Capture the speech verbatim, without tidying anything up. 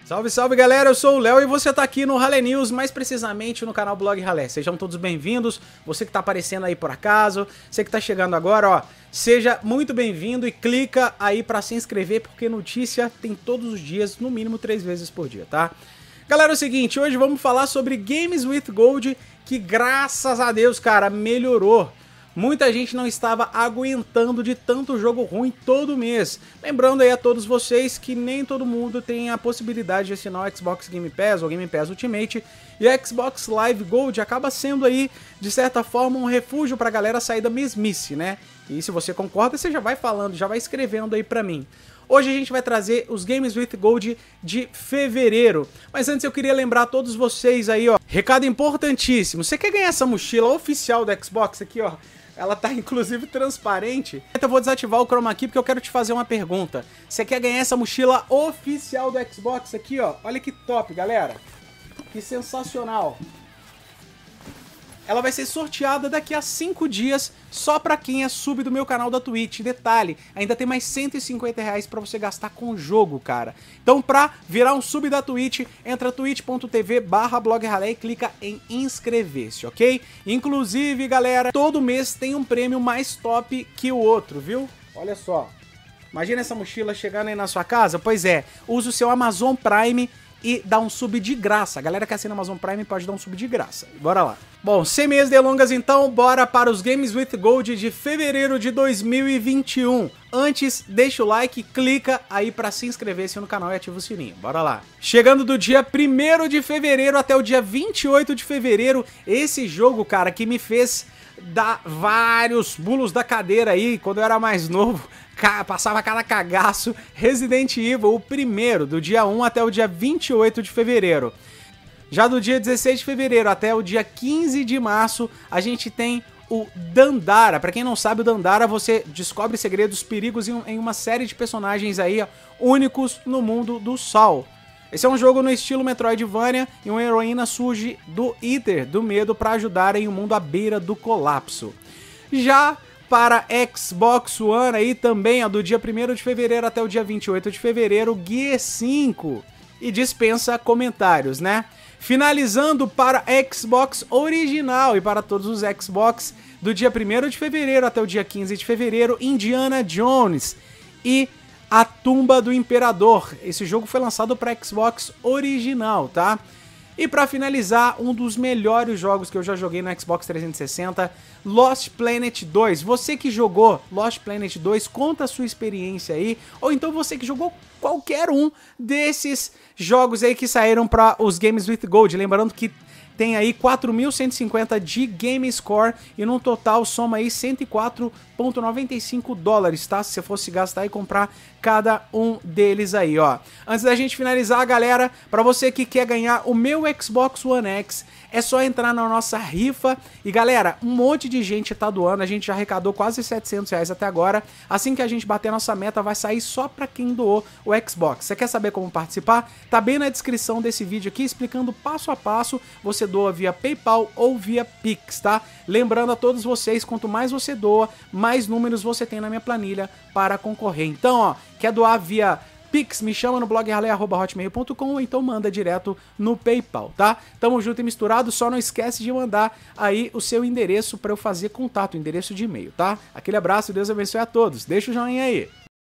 Salve, salve galera, eu sou o Léo e você tá aqui no Ralé News, mais precisamente no canal Blog Ralé. Sejam todos bem-vindos, você que tá aparecendo aí por acaso, você que tá chegando agora, ó, seja muito bem-vindo e clica aí pra se inscrever, porque notícia tem todos os dias, no mínimo três vezes por dia, tá? Galera, é o seguinte, hoje vamos falar sobre Games with Gold, que graças a Deus, cara, melhorou. Muita gente não estava aguentando de tanto jogo ruim todo mês. Lembrando aí a todos vocês que nem todo mundo tem a possibilidade de assinar o Xbox Game Pass ou Game Pass Ultimate. E a Xbox Live Gold acaba sendo aí, de certa forma, um refúgio pra galera sair da mesmice, né? E se você concorda, você já vai falando, já vai escrevendo aí pra mim. Hoje a gente vai trazer os Games with Gold de fevereiro. Mas antes eu queria lembrar a todos vocês aí, ó. Recado importantíssimo. Você quer ganhar essa mochila oficial do Xbox aqui, ó? Ela tá inclusive transparente. Então eu vou desativar o chroma key porque eu quero te fazer uma pergunta. Você quer ganhar essa mochila oficial do Xbox aqui, ó? Olha que top, galera. Que sensacional. Ela vai ser sorteada daqui a cinco dias só pra quem é sub do meu canal da Twitch. Detalhe, ainda tem mais cento e cinquenta reais pra você gastar com o jogo, cara. Então pra virar um sub da Twitch, entra twitch ponto tv barra blog ralé e clica em inscrever-se, ok? Inclusive, galera, todo mês tem um prêmio mais top que o outro, viu? Olha só. Imagina essa mochila chegando aí na sua casa? Pois é, use o seu Amazon Prime e dá um sub de graça. A galera que assina Amazon Prime pode dar um sub de graça. Bora lá. Bom, sem meias delongas então, bora para os Games with Gold de fevereiro de dois mil e vinte e um. Antes, deixa o like, clica aí para se inscrever-se no canal e ativa o sininho. Bora lá. Chegando do dia primeiro de fevereiro até o dia vinte e oito de fevereiro, esse jogo, cara, que me fez dar vários pulos da cadeira aí quando eu era mais novo. Passava cada cagaço. Resident Evil, o primeiro, do dia um até o dia vinte e oito de fevereiro. Já do dia dezesseis de fevereiro até o dia quinze de março, a gente tem o Dandara. Pra quem não sabe, o Dandara, você descobre segredos, perigos em uma série de personagens aí, ó, únicos no mundo do Sol. Esse é um jogo no estilo Metroidvania e uma heroína surge do Ether, do medo, pra ajudar em um mundo à beira do colapso. Já para Xbox One aí também, ó, do dia primeiro de fevereiro até o dia vinte e oito de fevereiro, Gear cinco. E dispensa comentários, né? Finalizando para Xbox original e para todos os Xbox, do dia primeiro de fevereiro até o dia quinze de fevereiro, Indiana Jones e A Tumba do Imperador. Esse jogo foi lançado para Xbox original, tá? E para finalizar, um dos melhores jogos que eu já joguei no Xbox trezentos e sessenta, Lost Planet dois. Você que jogou Lost Planet dois, conta a sua experiência aí. Ou então você que jogou qualquer um desses jogos aí que saíram para os Games with Gold. Lembrando que tem aí quatro mil cento e cinquenta de Game Score e no total soma aí cento e quatro vírgula noventa e cinco dólares, tá? Se você fosse gastar e comprar cada um deles aí, ó. Antes da gente finalizar, galera, pra você que quer ganhar o meu Xbox One X, é só entrar na nossa rifa. E galera, um monte de gente tá doando, a gente já arrecadou quase setecentos reais até agora. Assim que a gente bater a nossa meta, vai sair só pra quem doou o Xbox. Você quer saber como participar? Tá bem na descrição desse vídeo aqui, explicando passo a passo. Você doa via PayPal ou via Pix, tá? Lembrando a todos vocês, quanto mais você doa, mais números você tem na minha planilha para concorrer. Então, ó, quer doar via Pix, me chama no blog ralé arroba hotmail ponto com ou então manda direto no PayPal, tá? Tamo junto e misturado, só não esquece de mandar aí o seu endereço para eu fazer contato, endereço de e-mail, tá? Aquele abraço, Deus abençoe a todos. Deixa o joinha aí.